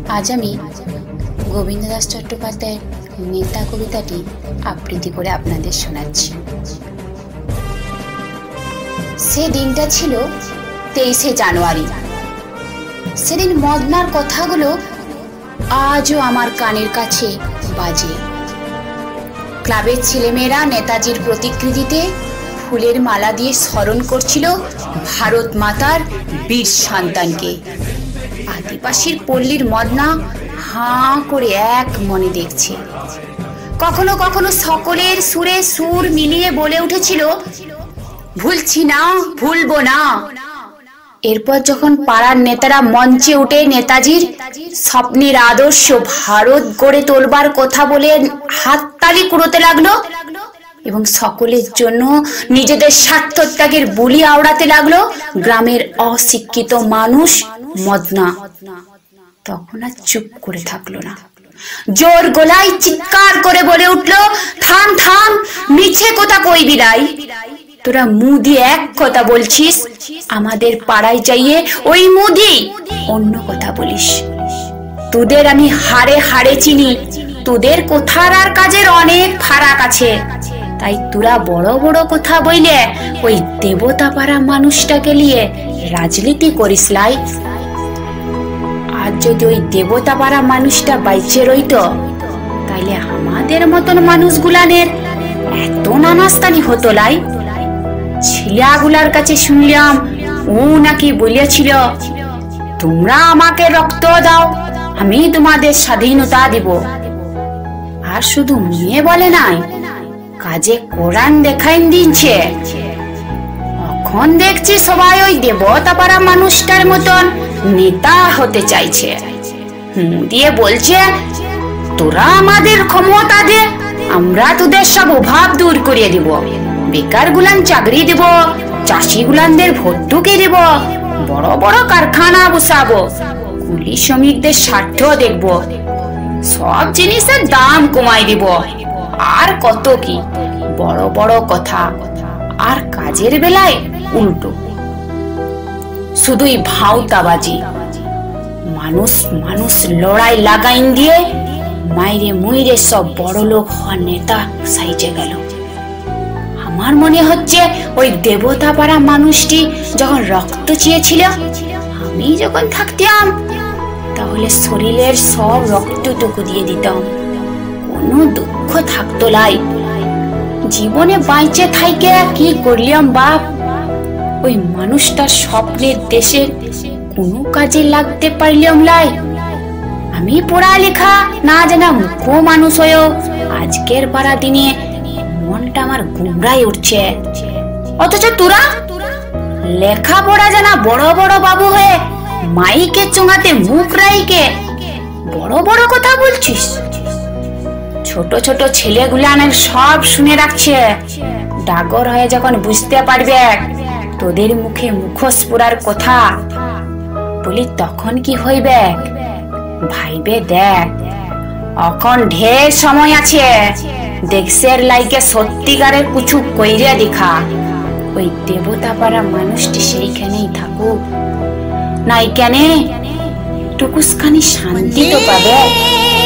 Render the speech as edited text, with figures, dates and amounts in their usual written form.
আজ আমি গোবিন্দদাস চট্টোপাধ্যায়ের নেতা কবিতাটি আবৃত্তি করে আপনাদের শোনাচ্ছি। সে দিনটা ছিল 23শে জানুয়ারি। সেদিন মদনার কথাগুলো আজও আমার কানের কাছে বাজে। ক্লাবের ছেলেমেয়েরা নেতাজির প্রতিকৃতিতে ফুলের মালা দিয়ে স্মরণ করছিল ভারত মাতার বীর সন্তানকে। আদিবাসীর পল্লীর মদনা হাঁ করে এক মনে দেখছে। কখনো কখনো সকলের সুরে সুর মিলিয়ে বলে উঠেছিল, ভুলছি না, ভুলবো না। এরপর যখন পাড়ার নেতারা মঞ্চে উঠে নেতাজির স্বপ্নের আদর্শ ভারত গড়ে তোলবার কথা বলে হাততালি কুড়োতে লাগলো এবং সকলের জন্য নিজেদের স্বার্থত্যাগের বুলি আওড়াতে লাগলো গ্রামের অশিক্ষিত মানুষ মদনা তখন আর চুপ করে থাকলো না। জোর গলায় চিৎকার করে বলে উঠলো, থাম থাম, মিছে কথা কইবি নাই। তোরা মুখ দিয়ে এক কথা বলছিস, আমাদের পাড়ায় যাইয়ে ওই মুখ দিয়ে অন্য কথা বলিস। তোদের আমি হাড়ে হাড়ে চিনি, তোদের কথার আর কাজের অনেক ফারাক আছে। তাই তোরা বড় বড় কথা বইলে ওই দেবতা পাড়া মানুষটাকে নিয়ে রাজনীতি করিস লাই। আর যদি ওই দেবতা পাড়া মানুষটা বাইচে রইত, তাইলে আমাদের মতন মানুষগুলানের এত নানাস্তানি হতো লাই। ছেলেগুলার কাছে শুনলাম ও নাকি বলেছিল, তোমরা আমাকে রক্ত দাও, আমি তোমাদের স্বাধীনতা দিব। আর শুধু মেয়ে বলে নাই, কাজে কোরআন দেখাইন দিচ্ছে। এখন দেখছি সবাই ওই দেবতা পাড়া মানুষটার মতন নেতা হতে চাইছে। দিয়ে বলছে, তোরা আমাদের ক্ষমতা দে, আমরা তোদের সব অভাব দূর করিয়ে দিব। বেকার গুলান চাকরি দিব, চাষি গুলানদের ভর্তুকি দিব, বড় বড় কারখানা বসাবো, কুলি শ্রমিকদের স্বার্থ দেখব, সব জিনিসের দাম কমাই দিব। আর কত কি বড় বড় কথা, আর কাজের বেলায় উল্টো, শুধুই ভাউতাবাজি। মানুষ মানুষ লড়াই লাগাইন দিয়ে মাইরে মুইরে সব বড় লোক হওয়ার নেতা সাইজে গেল। আমার মনে হচ্ছে ওই দেবতা পাড়া মানুষটি যখন রক্ত চেয়েছিল, আমি যখন থাকতাম, তাহলে শরীরের সব রক্তটুকু দিয়ে দিতাম, কোনো দুঃখ থাকতো লাই। জীবনে বাইচে থাইকে কি করলাম বাপ? ওই মানুষটার স্বপ্নের দেশের কোনো কাজে লাগতে পারলাম লাই। আমি পড়ালেখা না জানা মুখ মানুষ হয়েও আজকের পাড়া দিনে মনটা আমার গুমরাই উঠছে। অথচ তোরা লেখাপড়া জানা বড় বড় বাবু হয়ে মাইকে চোঙাতে মুখ রাইকে বড় বড় কথা বলছিস। ছোট ছোট ছেলেগুলানের সব শুনে রাখছে। ডাগর হয়ে যখন বুঝতে পারবে তোদের মুখে মুখোশ পুরার কথা, বলি তখন কি হইবে ভাইবে দেখ। এখন ঢের সময় আছে, দেশের লাইকে সত্যিকারের কিছু কইরে দেখা। ওই দেবতা পাড়া মানুষটি সেইখানেই থাকুক, নাই কেনে টুকুসখানি শান্তি তো পাবে।